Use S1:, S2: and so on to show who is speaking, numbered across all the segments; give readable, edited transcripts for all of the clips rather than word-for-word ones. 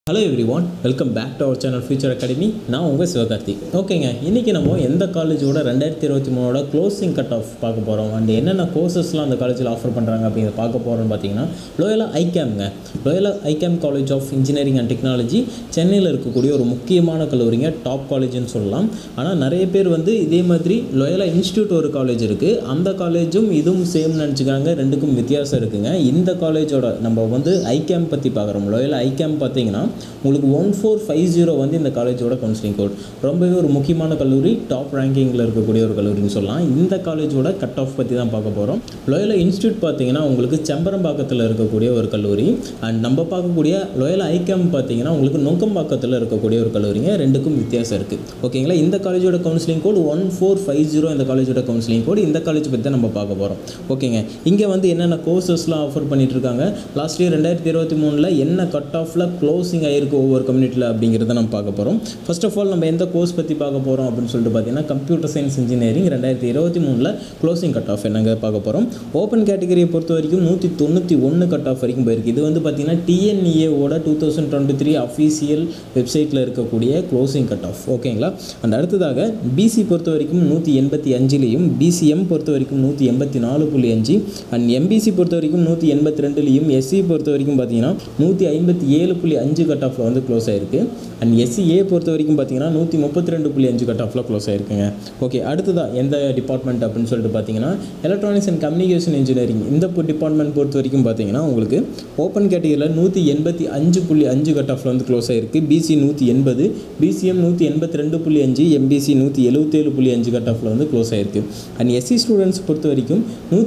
S1: Hello everyone, welcome back to our channel Future Academy. நான் உங்கள் சிவகார்த்திக். ஓகேங்க, இன்றைக்கி நம்ம எந்த காலேஜோட 2023 க்ளோசிங் கட் ஆஃப் பார்க்க போகிறோம் அண்ட் என்னென்ன கோர்சஸ்லாம் அந்த காலேஜில் ஆஃபர் பண்ணுறாங்க அப்படிங்கிறத பார்க்க போகிறோம்னு பார்த்தீங்கன்னா லோயலா ஐகேம்ங்க. Loyola ICAM college of engineering and technology சென்னையில் இருக்கக்கூடிய ஒரு முக்கியமான கல்லூரிங்க, டாப் காலேஜ்னு சொல்லலாம். ஆனால் நிறைய பேர் இதே மாதிரி லோயலா இன்ஸ்டியூட் ஒரு காலேஜ் இருக்குது, அந்த காலேஜும் இதுவும் சேம் நினச்சிக்கிறாங்க. ரெண்டுக்கும் வித்தியாசம் இருக்குங்க. இந்த காலேஜோட நம்ம ஐகேம் பற்றி பார்க்குறோம். லோயலா ஐகேம் பார்த்தீங்கன்னா உங்களுக்கு 1450 இந்த காலேஜோட கவுன்சிலிங் கோட். ரொம்பவே ஒரு முக்கியமான கல்லூரி, டாப் ரேங்கிங்கில் இருக்கக்கூடிய ஒரு கல்லூரின்னு சொல்லலாம். இந்த காலேஜோட கட் ஆஃப் பற்றி தான் பார்க்க போகிறோம். லோயலா இன்ஸ்டியூட் பார்த்தீங்கன்னா உங்களுக்கு செம்பரம்பாக்கத்தில் இருக்கக்கூடிய ஒரு கல்லூரி அண்ட் நம்ம பார்க்கக்கூடிய லோயலா ஐகேம் பார்த்தீங்கன்னா உங்களுக்கு நொங்கம்பாக்கத்தில் இருக்கக்கூடிய ஒரு கல்லூரிங்க. ரெண்டுக்கும் வித்தியாசம் இருக்குது. ஓகேங்களா, இந்த காலேஜோட கவுன்சிலிங் கோட் 1450 இந்த காலேஜோட கவுன்சிலிங் கோட். இந்த காலேஜ் பற்றி தான் நம்ம பார்க்க போகிறோம். ஓகேங்க, இங்கே என்னென்ன கோர்சஸ்லாம் ஆஃபர் பண்ணிட்டு இருக்காங்க, லாஸ்ட் இயர் 2023 என்ன கட் ஆஃபில் க்ளோசிங் ஆகிருக்கு ஒவ்வொரு கம்யூனிட்டியில் அப்படிங்கிறத நம்ம பார்க்க போகிறோம். ஃபர்ஸ்ட் ஆஃப் ஆல் நம்ம எந்த கோர்ஸ் பற்றி பார்க்க போகிறோம் அப்படின்னு சொல்லிட்டு பார்த்தீங்கன்னா computer science engineering 2023 closing cut off என்னங்க பார்க்க போகிறோம். ஓப்பன் கேட்டகரியை பொறுத்த வரைக்கும் 191 கட் ஆஃப் வரைக்கும் போயிருக்கு. இது பார்த்தீங்கன்னா டிஎன்இஏவோட 2023 அஃபீஷியல் வெப்சைட்டில் இருக்கக்கூடிய க்ளோசிங் கட் ஆஃப். ஓகேங்களா, அந்த அடுத்ததாக பிசி பொறுத்த வரைக்கும் 185லையும், பிசிஎம் பொறுத்த வரைக்கும் 184.5 அண்ட் எம்பிசி பொறுத்த வரைக்கும் 182லையும், எஸ்சி பொறுத்த வரைக்கும் பார்த்தீங்கன்னா 157.5 கட் ஆஃபில் க்ளோஸ் ஆகிருக்கு. அண்ட் எஸ்சிஏ பொறுத்த வரைக்கும் பார்த்தீங்கன்னா 132.5 கட் ஆஃபில் க்ளோஸ் ஆகிருக்குங்க. ஓகே, அடுத்ததாக எந்த டிபார்ட்மெண்ட் அப்படின்னு சொல்லிட்டு பார்த்தீங்கன்னா எலக்ட்ரானிக்ஸ் அண்ட் கம்யூனிகேஷன் இன்ஜினியரிங். இந்த டிபார்ட்மெண்ட் பொறுத்த வரைக்கும் பார்த்தீங்கன்னா உங்களுக்கு ஓப்பன் கேட்டகரியில் 185.5 கட் ஆஃபில் க்ளோஸ் ஆகிருக்கு. பிசி 180, பிசிஎம் 182.5, எம்பிசி 177.5 கட் ஆஃபில் க்ளோஸ் ஆகிருக்கு. அண்ட் எஸ்சி ஸ்டூடெண்ட்ஸ் பொறுத்த வரைக்கும்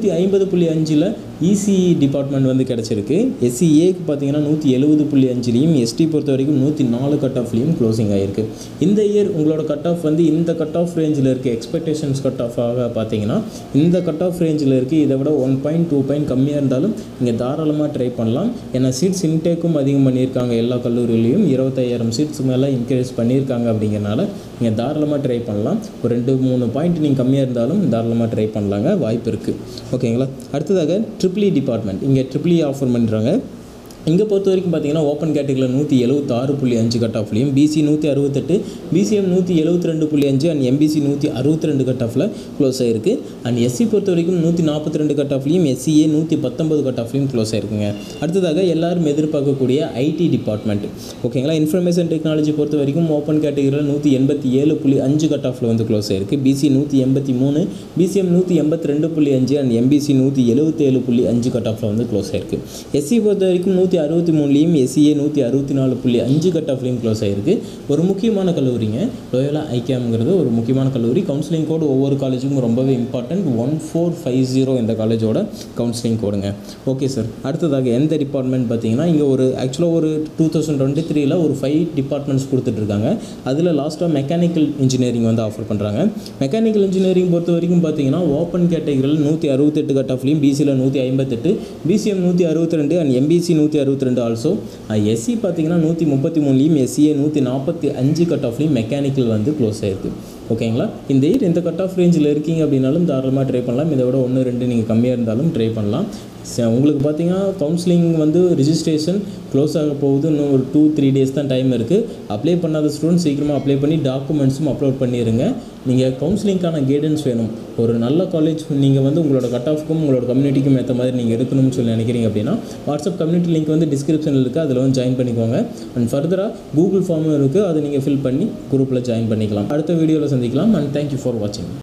S1: 150.5 இசிஇ டிபார்ட்மெண்ட் கிடச்சிருக்கு. எஸ்சிஏக்கு பார்த்தீங்கன்னா 170.5லையும், எஸ்டி பொறுத்த வரைக்கும் 104 கட் ஆஃப்லையும் க்ளோசிங் ஆகிருக்கு. இந்த இயர் உங்களோட கட் ஆஃப் இந்த கட் ஆஃப் ரேஞ்சில் இருக்குது. எக்ஸ்பெக்டேஷன்ஸ் கட் ஆஃபாக பார்த்தீங்கன்னா இந்த கட் ஆஃப் ரேஞ்சில் இருக்குது. இதை விட 1 பாயிண்ட் 2 பாயிண்ட் கம்மியாக இருந்தாலும் நீங்கள் தாராளமாக ட்ரை பண்ணலாம். ஏன்னா சீட்ஸ் இன்டேக்கும் அதிகம் பண்ணியிருக்காங்க. எல்லா கல்லூரியிலையும் 25,000 சீட்ஸ் மேலே இன்க்ரீஸ் பண்ணியிருக்காங்க. அப்படிங்கிறனால நீங்கள் தாராளமாக ட்ரை பண்ணலாம். ஒரு 2-3 பாயிண்ட் நீங்கள் கம்மியாக இருந்தாலும் தாராளமாக ட்ரை பண்ணலாங்க, வாய்ப்பு இருக்குது. ஓகேங்களா, அடுத்ததாக ட்ரிபிள் இ டிபார்ட்மெண்ட். இங்கே ட்ரிபிள் இ ஆஃபர் பண்ணுறாங்க. இங்கே பொறுத்த வரைக்கும் பார்த்தீங்கன்னா ஓப்பன் கேட்டகரியில் 176.5 கட் ஆஃப்லையும், BC 168, BCM 172.5 and MBC 162 cut ஆஃபில் க்ளோஸ் ஆகிருக்கு. அண்ட் எஸ்சி பொறுத்த வரைக்கும் 142 கட் ஆஃப்லையும், எஸ்சிஏ 119 கட் ஆஃப்லையும் க்ளோஸ் ஆகிருக்குங்க. அடுத்ததாக எல்லாரும் எதிர்பார்க்கக்கூடிய ஐடி டிபார்ட்மெண்ட். ஓகேங்களா, இன்ஃபர்மேஷன் டெக்னாலஜி பொறுத்த வரைக்கும் ஓப்பன் கேட்டகரியில் 187.5 கட் ஆஃபில் க்ளோஸ் ஆகிருக்கு. BC 183, BCM 182.5 and MBC 177.5 cut ஆஃபில் க்ளோஸ் ஆகிருக்கு. எஸ்சி பொறுத்த வரைக்கும் 163லையும், எஸ்சிஏ 164.5 கட் ஆஃப்லையும் க்ளோஸ் ஆகிருக்கு. ஒரு முக்கியமான கல்லூரிங்க லோயலா ஐகேம்ங்கிறது. ஒரு முக்கியமான கல்லூரி. கவுன்சிலிங் கோடு ஒவ்வொரு காலேஜுக்கும் ரொம்பவே இம்பார்ட்டன்ட். 1450 இந்த காலேஜோட கவுன்சிலிங் கோடுங்க. ஓகே சார், அடுத்ததாக எந்த டிபார்ட்மெண்ட் பார்த்தீங்கன்னா இங்கே ஆக்சுவலாக 2023 ஒரு 5 டிபார்ட்மெண்ட்ஸ் கொடுத்துட்ருக்காங்க. அதில் லாஸ்ட்டாக மெக்கானிக்கல் இன்ஜினியரிங் ஆஃபர் பண்ணுறாங்க. மெக்கானிக்கல் இன்ஜினியரிங் பொறுத்த வரைக்கும் பார்த்தீங்கன்னா ஓப்பன் கேட்டகரியில் 168 கட் ஆஃப்லையும், பிசியில் 158, BCM 162 and MBC 162 also. SC பார்த்தீங்கன்னா 133லையும், எஸ்சிஏ 145 கட் ஆஃப்லையும் மெக்கானிக்கல் க்ளோஸ் ஆகிருக்கு. ஓகேங்களா, இந்த கட் ஆஃப் ரேஞ்சில் இருக்கீங்க அப்படின்னாலும் தாராளமாக ட்ரை பண்ணலாம். இதை விட 1-2 நீங்கள் கம்மியாக இருந்தாலும் ட்ரை பண்ணலாம். உங்களுக்கு பார்த்தீங்கன்னா கவுன்சிலிங் ரிஜிஸ்ட்ரேஷன் க்ளோஸ் ஆக போகுது. இன்னும் ஒரு 2-3 டேஸ் தான் டைம் இருக்குது. அப்ளை பண்ணாத ஸ்டூடெண்ட் சீக்கிரமாக அப்ளை பண்ணி டாக்குமெண்ட்ஸும் அப்லோட் பண்ணிடுங்க. நீங்கள் கவுன்சிலிங்கான கைடன்ஸ் வேணும். ஒரு நல்ல காலேஜ் நீங்கள் உங்களோட கட் ஆஃப்க்கும் உங்களோட கம்யூனிட்டிக்கும் ஏற்ற மாதிரி நீங்கள் எடுக்கணும்னு சொல்லி நினைக்கிறீங்க அப்படின்னா வாட்ஸ்அப் கம்யூனிட்டி லிங்க் டிஸ்கிரிப்ஷனில் இருக்குது. அதில் ஜாயின் பண்ணிக்கோங்க. அண்ட் ஃபர்தராக கூகுள் ஃபார்மும் இருக்குது, அதை நீங்கள் ஃபில் பண்ணி குரூப்பில் ஜாயின் பண்ணிக்கலாம். அடுத்த வீடியோவில் சந்திக்கலாம். அண்ட் தேங்க்யூ ஃபார் வாட்சிங்.